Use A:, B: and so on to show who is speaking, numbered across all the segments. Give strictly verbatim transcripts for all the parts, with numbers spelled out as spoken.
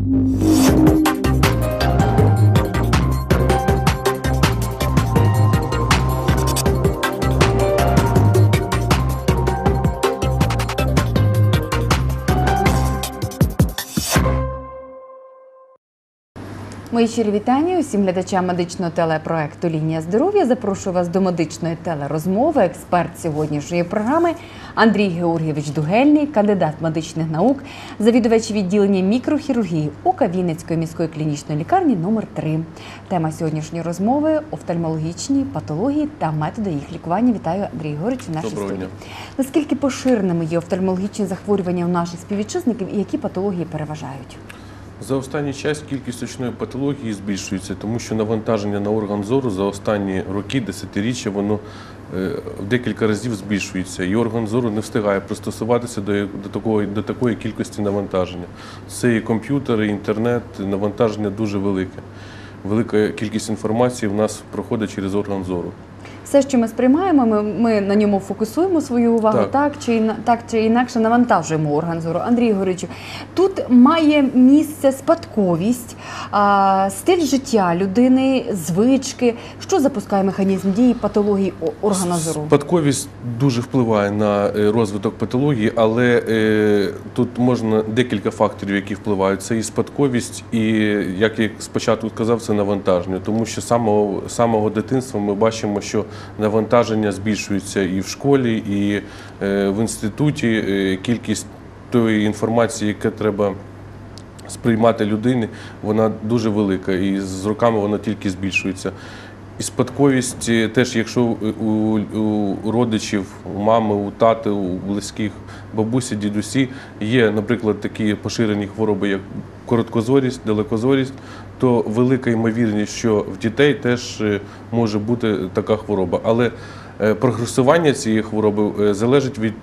A: Мої щирі вітання усім глядачам медичного телепроекту «Лінія здоров'я». Запрошую вас до медичної телерозмови. Експерт сьогоднішньої програми Андрій Георгійович Дугельний, кандидат медичних наук, завідувач відділення мікрохірургії УКА Вінницької міської клінічної лікарні номер три. Тема сьогоднішньої розмови – офтальмологічні патології та методи їх лікування. Вітаю, Андрій Георгійович, в нашій студії. Наскільки поширеними є офтальмологічні захворювання у наших співвітчизників і які патології переважають?
B: За останній час кількість очної патології збільшується, тому що навантаження на орган зору за останні роки, десятиріччя, воно в декілька разів збільшується. І орган зору не встигає пристосуватися до, до, такої, до такої кількості навантаження. Це і комп'ютери, і інтернет, навантаження дуже велике. Велика кількість інформації в нас проходить через орган зору.
A: Все, що ми сприймаємо, ми, ми на ньому фокусуємо свою увагу, так, так, чи, так чи інакше навантажуємо орган зору. Андрій Георгійович, тут має місце спадковість, а, стиль життя людини, звички. Що запускає механізм дії патології органа зору? Спадковість
B: дуже впливає на розвиток патології, але е, тут можна декілька факторів, які впливають. Це і спадковість, і, як я спочатку сказав, це навантаження. Тому що з самого, самого дитинства ми бачимо, що навантаження збільшується і в школі, і в інституті. Кількість тої інформації, яка треба сприймати людині, вона дуже велика, і з роками вона тільки збільшується. І спадковість теж, якщо у, у, у родичів, у мами, у тати, у близьких, бабусі, дідусі є, наприклад, такі поширені хвороби, як короткозорість, далекозорість, то велика ймовірність, що в дітей теж може бути така хвороба. Але прогресування цієї хвороби залежить від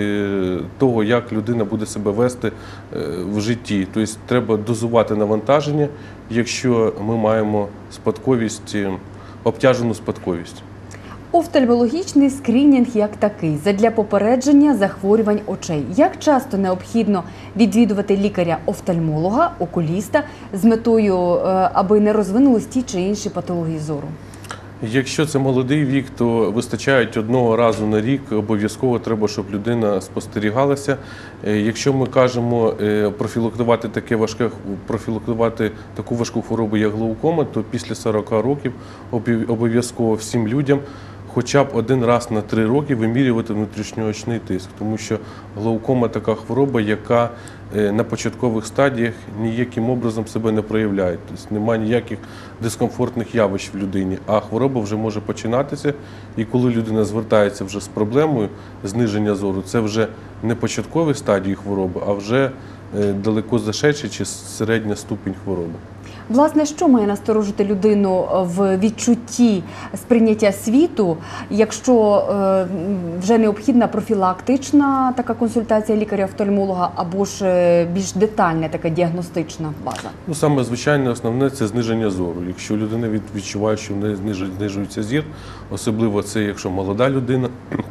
B: того, як людина буде себе вести в житті. Тобто треба дозувати навантаження, якщо ми маємо спадковість, обтяжену спадковість.
A: Офтальмологічний скринінг як такий задля попередження захворювань очей. Як часто необхідно відвідувати лікаря-офтальмолога, окуліста з метою, аби не розвинулись ті чи інші патології зору?
B: Якщо це молодий вік, то вистачає одного разу на рік, обов'язково треба, щоб людина спостерігалася. Якщо ми кажемо профілактувати таке важке, профілактувати таку важку хворобу, як глаукома, то після сорока років обов'язково всім людям хоча б один раз на три роки вимірювати внутрішньоочний тиск, тому що глаукома – така хвороба, яка на початкових стадіях ніяким образом себе не проявляє. Тобто немає ніяких дискомфортних явищ в людині, а хвороба вже може починатися, і коли людина звертається вже з проблемою зниження зору, це вже не початкові стадії хвороби, а вже далеко зашедший чи середня ступінь хвороби.
A: Власне, що має насторожити людину в відчутті сприйняття світу, якщо е, вже необхідна профілактична така консультація лікаря-офтальмолога або ж більш детальна така діагностична база?
B: Ну, саме звичайне основне – це зниження зору. Якщо людина відчуває, що в неї знижується зір, особливо це якщо молода людина,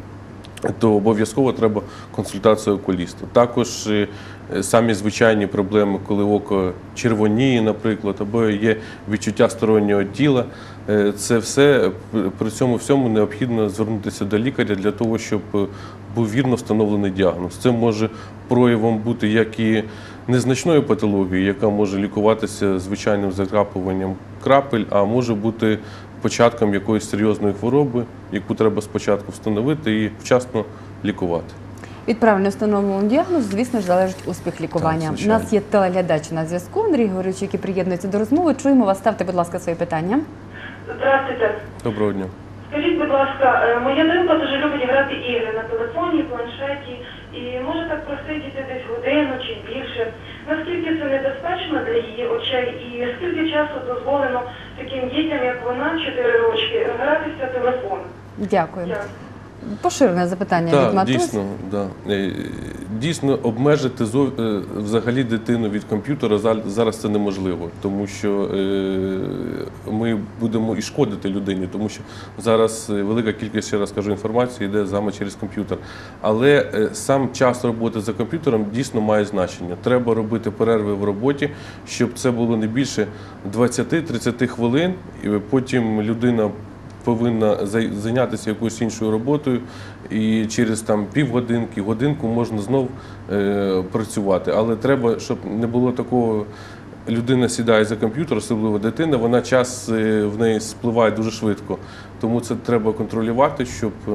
B: то обов'язково треба консультацію окуліста. Також самі звичайні проблеми, коли око червоніє, наприклад, або є відчуття стороннього тіла, це все, при цьому всьому необхідно звернутися до лікаря для того, щоб був вірно встановлений діагноз. Це може проявом бути як і незначної патології, яка може лікуватися звичайним закрапуванням крапель, а може бути початком якоїсь серйозної хвороби, яку треба спочатку встановити і вчасно лікувати.
A: Від правильно встановленого діагнозу, звісно ж, залежить успіх лікування. У нас є телеглядач на зв'язку, Андрій Георгійович, який приєднується до розмови. Чуємо вас. Ставте, будь ласка, свої питання.
C: Здравствуйте.
B: Доброго дня.
C: Скажіть, будь ласка, моя донька дуже любить грати ігри на телефоні, планшеті і може так просидіти десь годину чи більше. Наскільки це небезпечно для її очей і скільки часу дозволено таким дітям, як вона, чотири рочки, гратися в телефон?
A: Дякую.
C: Дякую.
A: Поширене запитання від
B: Так,
A: матусь.
B: дійсно, да. Е, дійсно обмежити зов- е, взагалі дитину від комп'ютера за- зараз це неможливо, тому що е, ми будемо і шкодити людині, тому що зараз е, велика кількість, ще раз кажу, інформації йде саме через комп'ютер. Але е, сам час роботи за комп'ютером дійсно має значення. Треба робити перерви в роботі, щоб це було не більше двадцять-тридцять хвилин, і потім людина повинна зай- зайнятися якоюсь іншою роботою, і через там півгодинки, годинку можна знов е, працювати. Але треба, щоб не було такого, людина сідає за комп'ютер, особливо дитина, вона час е, в неї спливає дуже швидко. Тому це треба контролювати, щоб, е,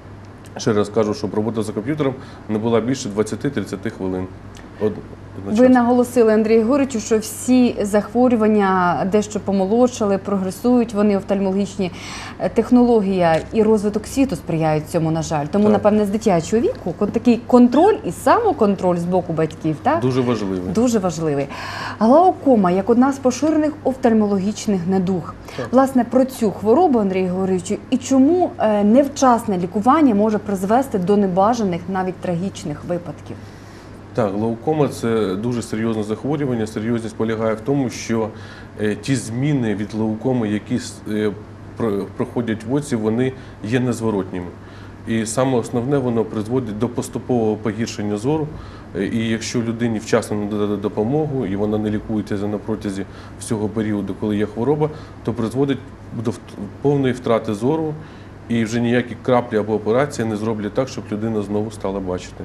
B: ще раз кажу, щоб робота за комп'ютером не була більше двадцять-тридцять хвилин. Од-
A: Ви
B: одночасно.
A: наголосили, Андрію Григоровичу, що всі захворювання дещо помолодшали, прогресують, вони офтальмологічні. Технологія і розвиток світу сприяють цьому, на жаль. Тому,
B: Так.
A: напевне, з дитячого віку кон- такий контроль і самоконтроль з боку батьків, так?
B: Дуже важливо.
A: Дуже важливий. Глаукома як одна з поширених офтальмологічних недуг.
B: Так.
A: Власне, про цю хворобу, Андрій Григоровичу, і чому е, невчасне лікування може призвести до небажаних, навіть трагічних випадків?
B: Так, глаукома – це дуже серйозне захворювання. Серйозність полягає в тому, що е, ті зміни від глаукоми, які с- е, про- проходять в оці, вони є незворотніми. І саме основне, воно призводить до поступового погіршення зору. Е, І якщо людині вчасно не дати допомогу, і вона не лікується на протязі всього періоду, коли є хвороба, то призводить до вт- повної втрати зору, і вже ніякі краплі або операції не зроблять так, щоб людина знову стала бачити.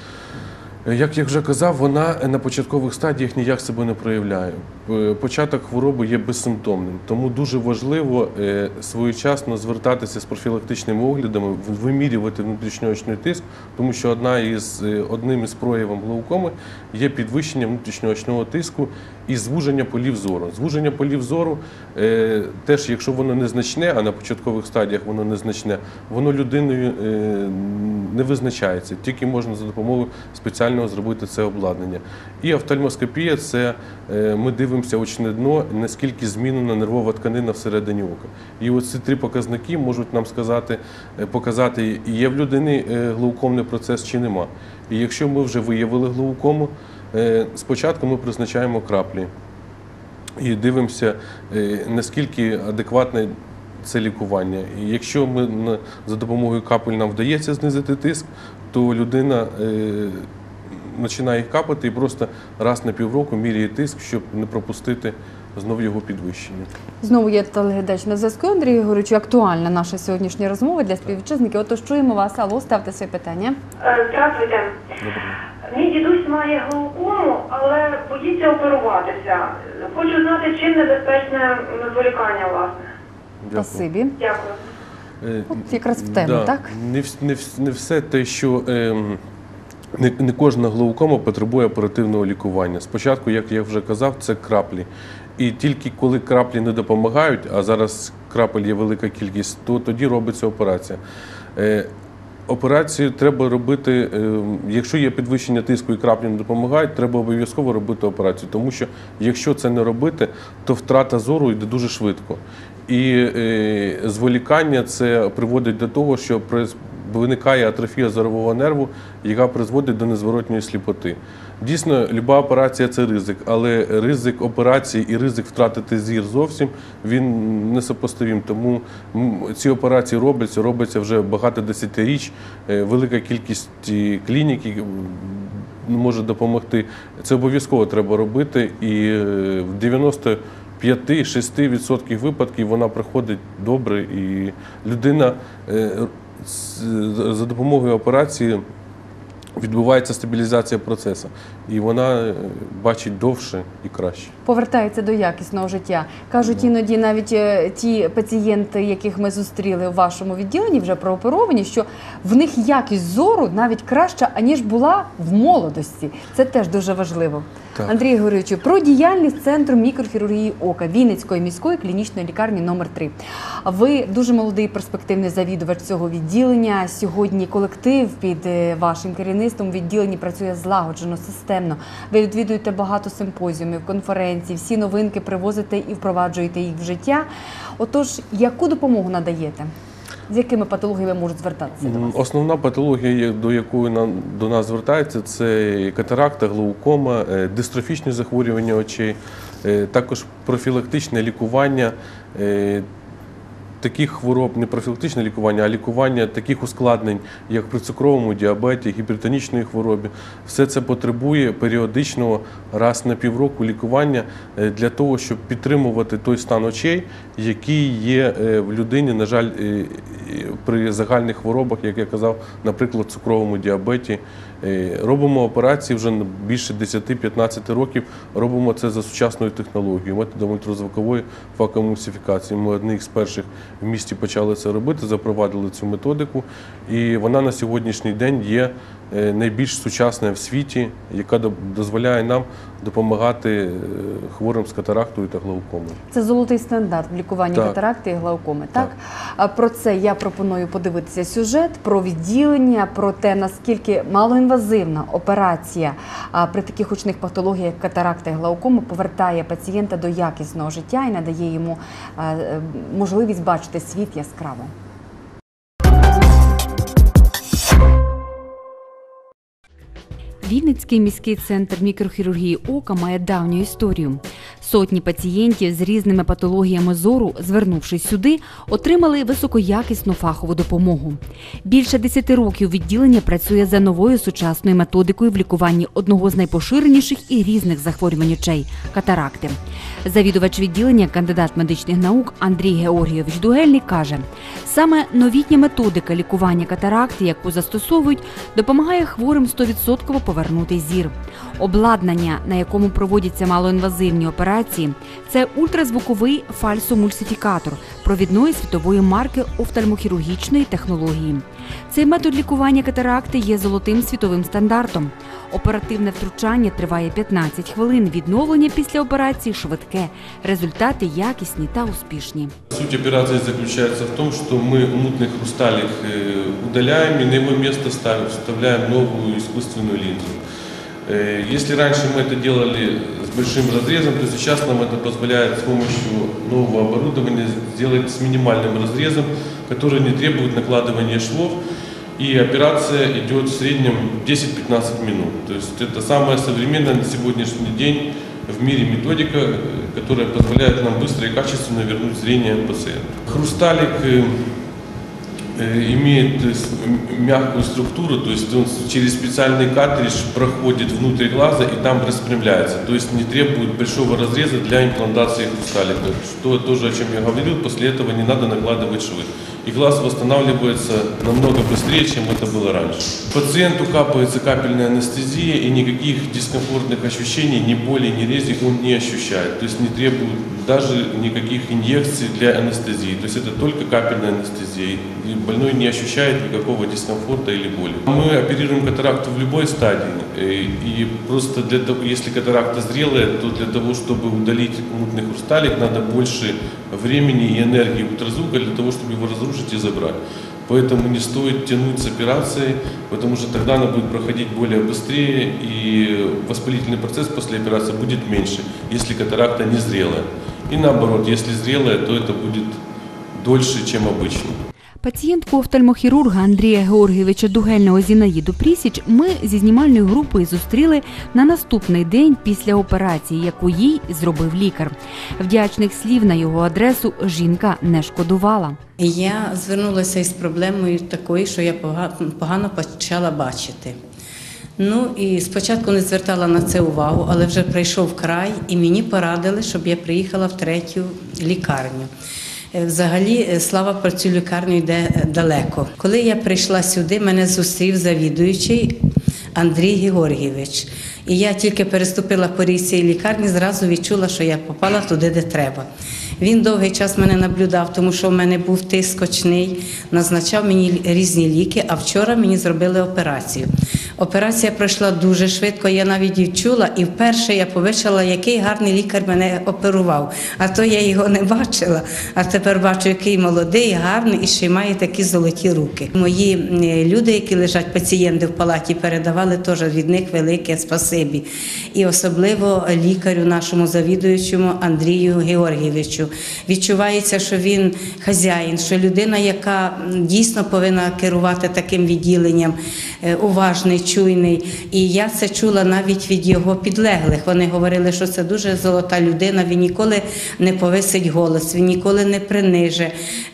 B: Як я вже казав, вона на початкових стадіях ніяк себе не проявляє. Е, Початок хвороби є безсимптомним, тому дуже важливо е, своєчасно звертатися з профілактичними оглядами, в- вимірювати внутрішньоочний тиск, тому що одна із, е, одним із проявів глаукоми є підвищення внутрішньоочного тиску і звуження полів зору. Звуження полів зору е, теж, якщо воно незначне, а на початкових стадіях воно незначне, воно людиною е, не визначається, тільки можна за допомогою спеціального зробити це обладнання. І офтальмоскопія – це е, ми дивимося очне дно, наскільки змінена нервова тканина всередині ока. І оці три показники можуть нам сказати, е, показати, є в людини е, глаукомний процес чи нема. І якщо ми вже виявили глаукому, е, спочатку ми призначаємо краплі і дивимося, е, наскільки адекватне це лікування. І якщо ми на- за допомогою капель нам вдається знизити тиск, то людина е, починає їх капати і просто раз на півроку міряє тиск, щоб не пропустити знову його підвищення.
A: Знову є телеглядач на зв'язку. Андрій Григорович, актуальна наша сьогоднішня розмова для співвітчизників. Отож, чуємо вас. Алло, ставте свої питання.
C: Е, Здравствуйте.
B: Добре.
C: Мій дідусь має глаукому, але боїться оперуватися. Хочу знати, чим небезпечне зволікання, власне.
B: Дякую.
A: Спасибі.
C: Дякую.
B: Е,
A: От якраз в тему,
B: да,
A: так?
B: Не, вс- не, вс- не все те, що ем, не, не кожна глаукома потребує оперативного лікування. Спочатку, як я вже казав, це краплі. І тільки коли краплі не допомагають, а зараз крапель є велика кількість, то тоді робиться операція. Е, Операцію треба робити, е, якщо є підвищення тиску і краплі не допомагають, треба обов'язково робити операцію. Тому що якщо це не робити, то втрата зору йде дуже швидко. І е, зволікання це приводить до того, що приз- виникає атрофія зорового нерву, яка призводить до незворотньої сліпоти. Дійсно, люба операція – це ризик, але ризик операції і ризик втратити зір зовсім, він несопоставим. Тому м, ці операції робляться, робляться вже багато десятиріч, е, велика кількість і клінік м, може допомогти. Це обов'язково треба робити, і е, в дев'яносто п'ять-шість відсотків випадків вона проходить добре, і людина е, з- за допомогою операції відбувається стабілізація процесу, і вона е, бачить довше і краще.
A: Повертається до якісного життя. Кажуть, іноді навіть е, ті пацієнти, яких ми зустріли у вашому відділенні, вже прооперовані, що в них якість зору навіть краща, аніж була в молодості. Це теж дуже важливо.
B: Так.
A: Андрій Григоровичу, про діяльність Центру мікрохірургії ока Вінницької міської клінічної лікарні номер три. Ви дуже молодий перспективний завідувач цього відділення. Сьогодні колектив під е, вашим керівництвом в відділенні працює злагоджено, системно. Ви відвідуєте багато симпозіумів, конференцій, всі новинки привозите і впроваджуєте їх в життя. Отож, яку допомогу надаєте? З якими патологіями можуть звертатися до вас?
B: Основна патологія, до якої нам, до нас звертається, це катаракта, глаукома, е, дистрофічні захворювання очей, е, також профілактичне лікування е, таких хвороб, не профілактичне лікування, а лікування таких ускладнень, як при цукровому діабеті, гіпертонічної хворобі. Все це потребує періодичного раз на півроку лікування е, для того, щоб підтримувати той стан очей, який є е, в людині, на жаль, е, при загальних хворобах, як я казав, наприклад, цукровому діабеті. Е, Робимо операції вже більше десять-п'ятнадцять років, робимо це за сучасною технологією, методом ультразвукової факоемульсифікації. Ми одні з перших в місті почали це робити, запровадили цю методику, і вона на сьогоднішній день є е, найбільш сучасною в світі, яка до- дозволяє нам допомагати е, хворим з катарактою та глаукомою.
A: Це золотий стандарт в лікуванні
B: Так.
A: катаракти і глаукоми. Так?
B: Так.
A: А про це я пропоную подивитися сюжет, про відділення, про те, наскільки малоінвазивна операція а, при таких очних патологіях, як катаракта і глаукома, повертає пацієнта до якісного життя і надає йому а, е, можливість бачити світ яскраво. Вінницький міський центр мікрохірургії ока має давню історію. Сотні пацієнтів з різними патологіями зору, звернувшись сюди, отримали високоякісну фахову допомогу. Більше десяти років відділення працює за новою сучасною методикою в лікуванні одного з найпоширеніших і різних захворювань очей – катаракти. Завідувач відділення, кандидат медичних наук Андрій Георгійович Дугельний каже, саме новітня методика лікування катаракти, яку застосовують, допомагає хворим сто відсотків повернути зір. Обладнання, на якому проводяться малоінвазивні операції, це ультразвуковий фальсомульсифікатор провідної світової марки офтальмохірургічної технології. Цей метод лікування катаракти є золотим світовим стандартом. Оперативне втручання триває п'ятнадцять хвилин, відновлення після операції швидке, результати якісні та успішні.
B: Суть операции заключается в том, что мы мутный хрусталик э, удаляем и на его место ставим, вставляем новую искусственную линзу. Э, Если раньше мы это делали с большим разрезом, то сейчас нам это позволяет с помощью нового оборудования сделать с минимальным разрезом, который не требует накладывания швов. И операция идет в среднем десять-пятнадцать минут. То есть это самая современная на сегодняшний день в мире методика, которая позволяет нам быстро и качественно вернуть зрение пациента. Хрусталик э, э, имеет э, с- м- мягкую структуру, то есть он с- через специальный картридж проходит внутрь глаза и там распрямляется, то есть не требует большого разреза для имплантации хрусталика, что тоже, о чем я говорил, после этого не надо накладывать швы. И глаз восстанавливается намного быстрее, чем это было раньше. Пациенту капается капельная анестезия, и никаких дискомфортных ощущений, ни боли, ни рези он не ощущает. То есть не требует даже никаких инъекций для анестезии. То есть это только капельная анестезия, и больной не ощущает никакого дискомфорта или боли. Мы оперируем катаракту в любой стадии, э, и просто для того, если катаракта зрелая, то для того, чтобы удалить мутный хрусталик, надо больше времени и энергии ультразвука для того, чтобы его разрушить и забрать. Поэтому не стоит тянуть с операцией, потому что тогда она будет проходить более быстрее, и воспалительный процесс после операции будет меньше, если катаракта не зрелая. И наоборот, если зрелая, то это будет дольше, чем обычно.
A: Пацієнтку офтальмохірурга Андрія Георгійовича Дугельного Зінаїду Прісіч ми зі знімальною групою зустріли на наступний день після операції, яку їй зробив лікар. Вдячних слів на його адресу жінка не шкодувала.
D: Я звернулася із проблемою такою, що я пога- погано почала бачити. Ну і спочатку не звертала на це увагу, але вже прийшов край і мені порадили, щоб я приїхала в третю лікарню. Е, Взагалі, е, слава про цю лікарню йде е, далеко. Коли я прийшла сюди, мене зустрів завідуючий Андрій Георгійович. І я тільки переступила поріг цієї лікарні, зразу відчула, що я попала туди, де треба. Він довгий час мене наблюдав, тому що в мене був тиск очний, назначав мені різні ліки, а вчора мені зробили операцію. Операція пройшла дуже швидко, я навіть відчула, і вперше я побачила, який гарний лікар мене оперував. А то я його не бачила, а тепер бачу, який молодий, гарний і ще й має такі золоті руки. Мої е, люди, які лежать, пацієнти в палаті, передавали теж від них велике спасибі. спасибі. І особливо лікарю нашому завідуючому Андрію Георгійовичу. Відчувається, що він хазяїн, що людина, яка дійсно повинна керувати таким відділенням, уважний, чуйний. І я це чула навіть від його підлеглих. Вони говорили, що це дуже золота людина, він ніколи не повисить голос, він ніколи не приниже,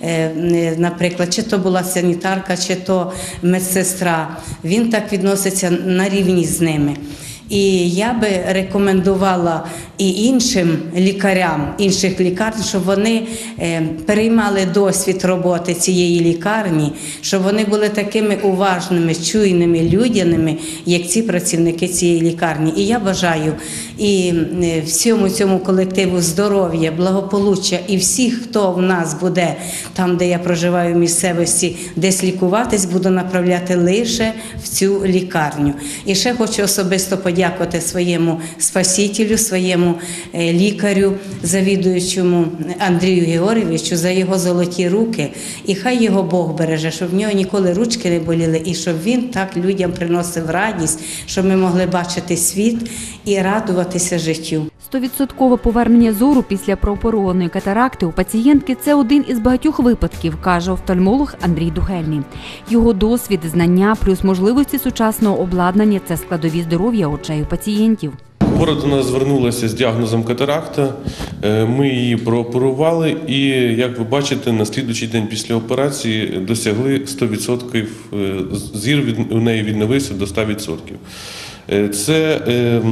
D: наприклад, чи то була санітарка, чи то медсестра. Він так відноситься на рівні з ними. І я би рекомендувала і іншим лікарям, інших лікарень, щоб вони переймали досвід роботи цієї лікарні, щоб вони були такими уважними, чуйними, людяними, як ці працівники цієї лікарні. І я бажаю і всьому цьому колективу здоров'я, благополуччя і всіх, хто в нас буде там, де я проживаю в місцевості, десь лікуватись, буду направляти лише в цю лікарню. І ще хочу особисто подякувати своєму спасителю, своєму лікарю, завідуючому Андрію Георгійовичу за його золоті руки. І хай його Бог береже, щоб в нього ніколи ручки не боліли, і щоб він так людям приносив радість, щоб ми могли бачити світ і радуватися життю.
A: Стовідсоткове повернення зору після прооперованої катаракти у пацієнтки – це один із багатьох випадків, каже офтальмолог Андрій Дугельний. Його досвід, знання, плюс можливості сучасного обладнання – це складові здоров'я очей у пацієнтів.
B: Хвора до нас звернулася з діагнозом катаракта, ми її прооперували і, як ви бачите, на слідуючий день після операції досягли сто відсотків, зір від, у неї відновився до ста відсотків. Це е,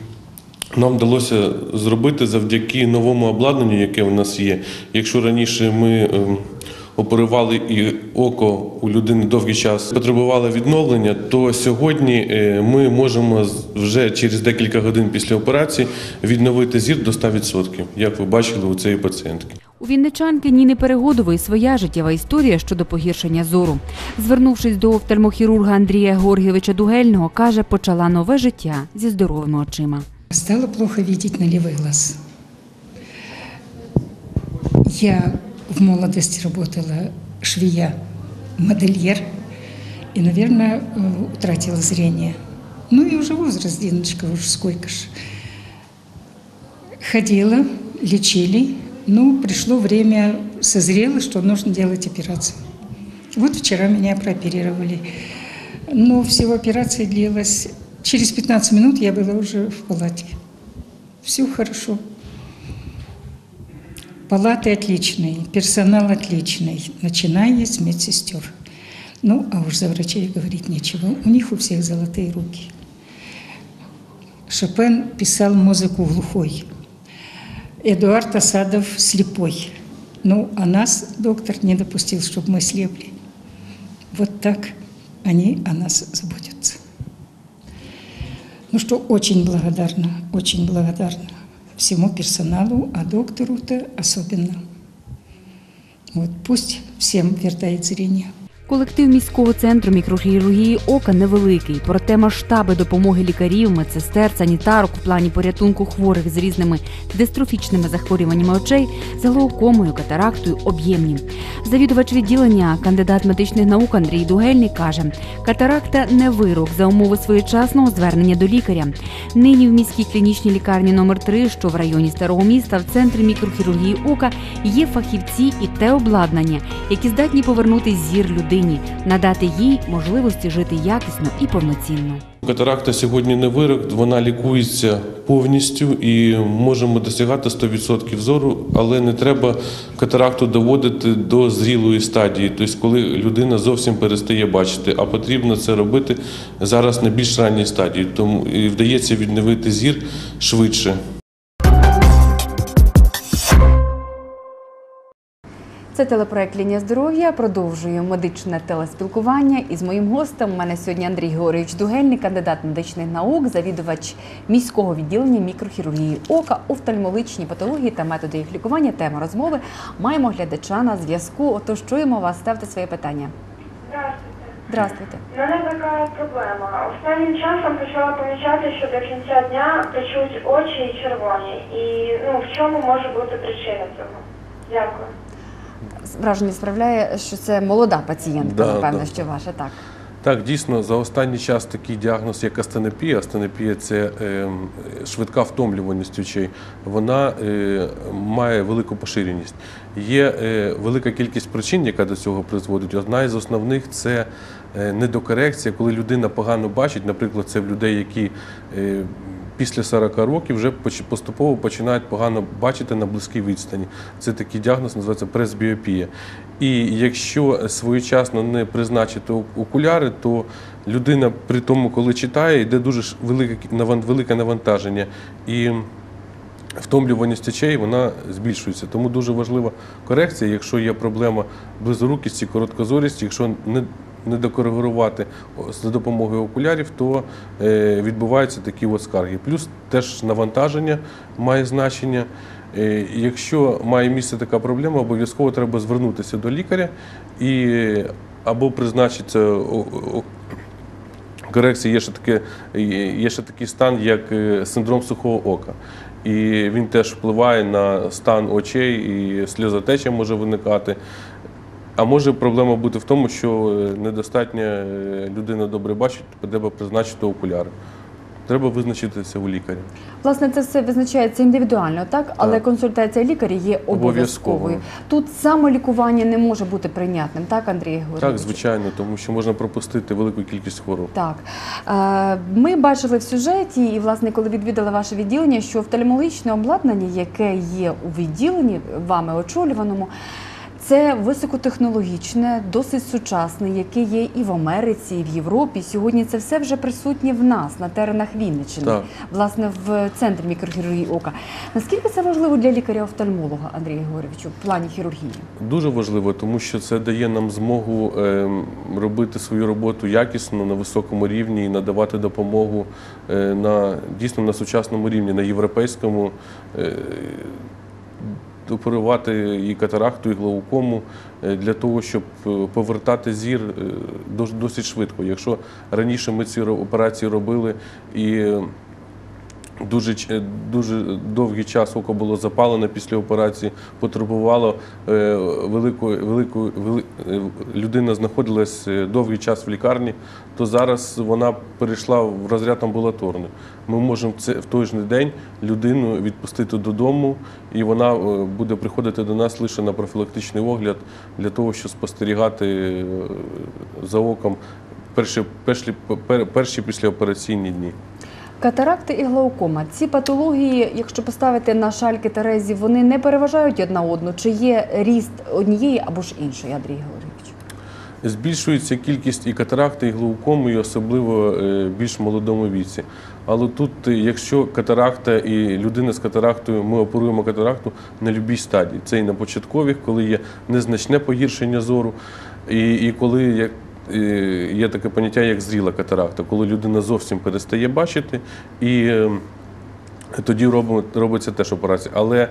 B: нам вдалося зробити завдяки новому обладнанню, яке у нас є. Якщо раніше ми е, оперували і око у людини довгий час потребувало відновлення, то сьогодні ми можемо вже через декілька годин після операції відновити зір до ста відсотків, як ви бачили у цієї пацієнтки.
A: У вінничанки Ніни Перегодової своя життєва історія щодо погіршення зору. Звернувшись до офтальмохірурга Андрія Георгійовича Дугельного, каже, почала нове життя зі здоровими очима.
E: Стало плохо видеть на левый глаз. Я в молодости работала швея, модельер, и, наверное, утратила зрение. Ну и уже возраст, Диночка, уж сколько ж. Ходила, лечили, но пришло время, созрело, что нужно делать операцию. Вот вчера меня прооперировали. Но всего операция длилась. Через пятнадцать минут я была уже в палате. Все хорошо. Палаты отличные, персонал отличный, начиная с медсестер. Ну, а уж за врачей говорить нечего. У них у всех золотые руки. Шопен писал музыку глухой. Эдуард Асадов слепой. Ну, а нас доктор не допустил, чтобы мы слепли. Вот так они о нас заботятся. Ну что, очень благодарна, очень благодарна всему персоналу, а доктору-то особенно. Вот пусть всем вертает зрение.
A: Колектив міського центру мікрохірургії ока невеликий, проте масштаби допомоги лікарів, медсестер, санітарок в плані порятунку хворих з різними дистрофічними захворюваннями очей, з глаукомою, катарактою об'ємні. Завідувач відділення, кандидат медичних наук Андрій Дугельний каже, катаракта не вирок за умови своєчасного звернення до лікаря. Нині в міській клінічній лікарні номер три, що в районі Старого міста, в центрі мікрохірургії ока, є фахівці і те обладнання, які здатні повернути зір людині, надати їй можливості жити якісно і повноцінно.
B: Катаракта сьогодні не вирок, вона лікується повністю і можемо досягати сто відсотків зору, але не треба катаракту доводити до зрілої стадії, тобто коли людина зовсім перестає бачити, а потрібно це робити зараз на більш ранній стадії, тому і вдається відновити зір швидше.
A: Це телепроект «Лінія здоров'я». Продовжує медичне телеспілкування. І з моїм гостем у мене сьогодні Андрій Георгійович Дугельний, кандидат медичних наук, завідувач міського відділення мікрохірургії ока, офтальмологічні патології та методи їх лікування. Тема розмови. Маємо глядача на зв'язку. Отож, чуємо вас. Ставте своє питання.
C: Здравствуйте.
A: Здравствуйте.
C: У мене така проблема. Останнім часом почала помічати, що до кінця дня печуть очі червоні. І ну, в чому може бути причина цього? Дякую.
A: Враження справляє, що це молода пацієнтка,
B: Да,
A: напевно,
B: да.
A: що ваша, так.
B: Так, дійсно, за останній час такий діагноз, як астенопія. Астенопія – це е, швидка втомлюваність очей. Вона е, має велику поширеність. Є е, велика кількість причин, яка до цього призводить. Одна із основних – це е, недокорекція, коли людина погано бачить. Наприклад, це в людей, які е, після сорока років вже поступово починають погано бачити на близькій відстані. Це такий діагноз, називається пресбіопія. І якщо своєчасно не призначити окуляри, то людина при тому, коли читає, йде дуже велике навантаження. І втомлюваність очей, вона збільшується. Тому дуже важлива корекція, якщо є проблема близорукості, короткозорості, якщо не не докоригувати за допомогою окулярів, то е, відбуваються такі от скарги. Плюс теж навантаження має значення. Е, якщо має місце така проблема, обов'язково треба звернутися до лікаря і або призначиться корекція. Є ще, таке, є ще такий стан, як синдром сухого ока. І він теж впливає на стан очей, і сльозотеча може виникати. А може проблема бути в тому, що недостатньо людина добре бачить, треба призначити окуляри. Треба визначитися у лікаря.
A: Власне, це все визначається індивідуально, так? Але
B: так.
A: консультація лікаря є обов'язковою.
B: Обов'язково.
A: Тут самолікування не може бути прийнятним, так, Андрій Георгійович?
B: Так, звичайно, тому що можна пропустити велику кількість хвороб.
A: Так. Ми бачили в сюжеті, і, власне, коли відвідали ваше відділення, що офтальмологічне обладнання, яке є у відділенні, вами очолюваному, це високотехнологічне, досить сучасне, яке є і в Америці, і в Європі. Сьогодні це все вже присутнє в нас, на теренах Вінниччини,
B: так.
A: власне, в центрі мікрохірургії ока. Наскільки це важливо для лікаря-офтальмолога, Андрія Георгійовичу, в плані хірургії?
B: Дуже важливо, тому що це дає нам змогу е, робити свою роботу якісно, на високому рівні і надавати допомогу е, на, дійсно на сучасному рівні, на європейському, е, оперувати і катаракту, і глаукому для того, щоб повертати зір досить швидко. Якщо раніше ми ці операції робили і дуже, дуже довгий час око було запалене після операції, потребувало великої, великої, вели... людина знаходилась довгий час в лікарні, то зараз вона перейшла в розряд амбулаторний. Ми можемо це в той же день людину відпустити додому, і вона буде приходити до нас лише на профілактичний огляд для того, щоб спостерігати за оком перші, перші, перші післяопераційні дні.
A: Катаракти і глаукома. Ці патології, якщо поставити на шальки терезі, вони не переважають одна одну? Чи є ріст однієї або ж іншої, Андрій Георгійович?
B: Збільшується кількість і катаракти, і глаукоми, і особливо в більш молодому віці. Але тут, якщо катаракта і людина з катарактою, ми оперуємо катаракту на будь-якій стадії. Це і на початкових, коли є незначне погіршення зору, і, і коли як є таке поняття, як зріла катаракта, коли людина зовсім перестає бачити, і тоді робиться теж операція. Але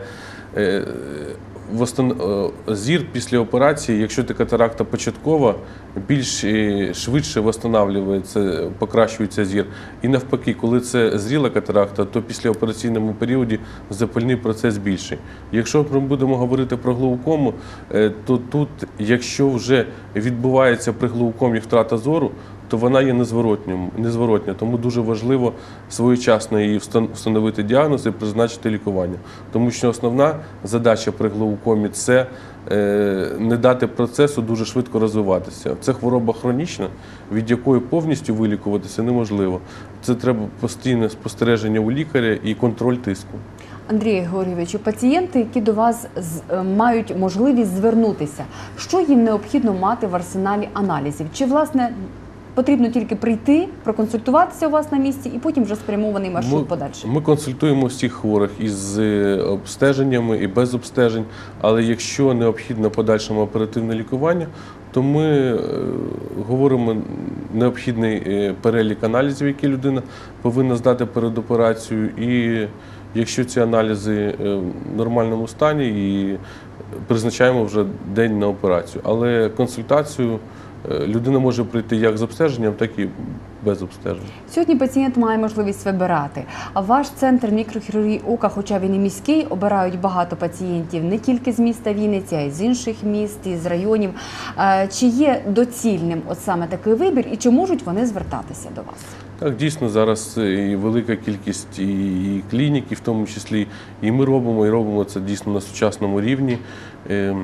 B: зір після операції, якщо це катаракта початкова, більш швидше відновлюється, покращується зір. І навпаки, коли це зріла катаракта, то після операційному періоді запальний процес більший. Якщо ми будемо говорити про глаукому, то тут, якщо вже відбувається при глаукомі втрата зору, то вона є незворотня, тому дуже важливо своєчасно її встановити діагноз і призначити лікування. Тому що основна задача при глаукомі – це не дати процесу дуже швидко розвиватися. Це хвороба хронічна, від якої повністю вилікуватися неможливо. Це треба постійне спостереження у лікаря і контроль тиску.
A: Андрію Георгійовичу, пацієнти, які до вас мають можливість звернутися, що їм необхідно мати в арсеналі аналізів? Чи, власне, потрібно тільки прийти, проконсультуватися у вас на місці і потім вже спрямований маршрут
B: ми,
A: подальший? Ми
B: консультуємо всіх хворих із обстеженнями і без обстежень, але якщо необхідно подальшому оперативне лікування, то ми говоримо необхідний перелік аналізів, які людина повинна здати перед операцією, і якщо ці аналізи в нормальному стані, і призначаємо вже день на операцію. Але консультацію е, людина може прийти як з обстеженням, так і без обстеження.
A: Сьогодні пацієнт має можливість вибирати. А ваш центр мікрохірургії ока, хоча він і міський, обирають багато пацієнтів не тільки з міста Вінниці, а й з інших міст, і з районів. Е, Чи є доцільним от саме такий вибір і чи можуть вони звертатися до вас?
B: Так, дійсно, зараз і велика кількість і клініки, в тому числі, і ми робимо, і робимо це дійсно на сучасному рівні. Е,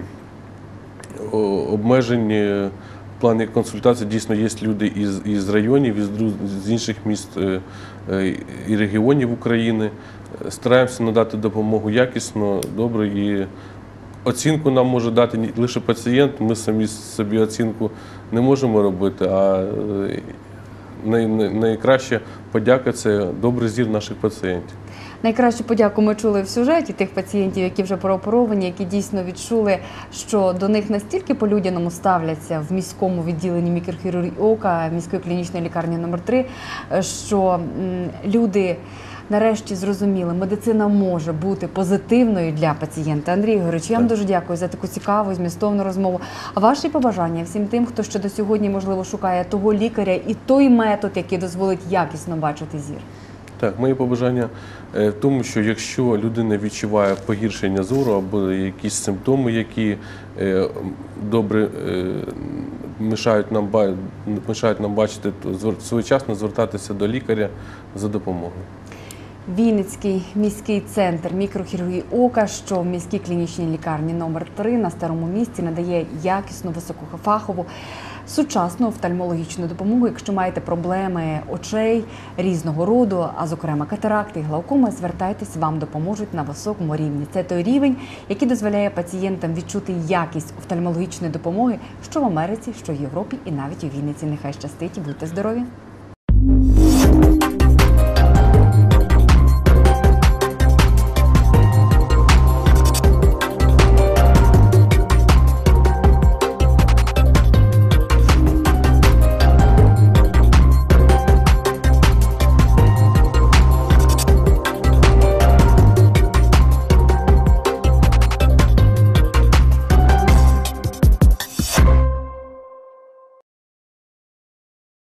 B: о- Обмежень е, в плані консультацій дійсно є люди із, із районів, із, дру- з інших міст е, е, і регіонів України. Стараємося надати допомогу якісно, добре, і оцінку нам може дати не лише пацієнт, ми самі собі оцінку не можемо робити, а е, най- най- найкраща подяка – це добрий зір наших пацієнтів.
A: Найкращу подяку ми чули в сюжеті тих пацієнтів, які вже прооперовані, які дійсно відчули, що до них настільки по-людяному ставляться в міському відділенні мікрохірургії ока міської клінічної лікарні номер три, що м, люди нарешті зрозуміли, медицина може бути позитивною для пацієнта. Андрій Ігорович, я вам дуже дякую за таку цікаву, змістовну розмову. А ваші побажання всім тим, хто ще до сьогодні, можливо, шукає того лікаря і той метод, який дозволить якісно бачити зір?
B: Так, мої побажання е, в тому, що якщо людина відчуває погіршення зору або якісь симптоми, які е, добре е, мешають нам, ба- мешають нам бачити, то звер- своєчасно звертатися до лікаря за допомогою.
A: Вінницький міський центр мікрохірургії ока, що в міській клінічній лікарні номер три на Старому місті, надає якісну, високофахову, сучасну офтальмологічну допомогу. Якщо маєте проблеми очей різного роду, а зокрема катаракти і глаукоми, звертайтесь, вам допоможуть на високому рівні. Це той рівень, який дозволяє пацієнтам відчути якість офтальмологічної допомоги, що в Америці, що в Європі і навіть у Вінниці. Нехай щастить і будьте здорові!